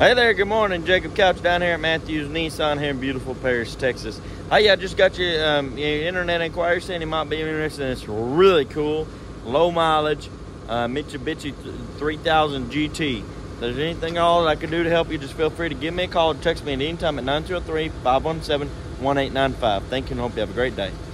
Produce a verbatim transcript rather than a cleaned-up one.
Hey there, good morning. Jacob Couch down here at Matthews Nissan here in beautiful Paris, Texas. Hey, I just got your, um, your internet inquiry saying you might be interested in this really cool, low mileage uh, Mitsubishi three thousand G T. If there's anything at all that I can do to help you, just feel free to give me a call or text me at any time at nine zero three, five one seven, one eight nine five. Thank you and hope you have a great day.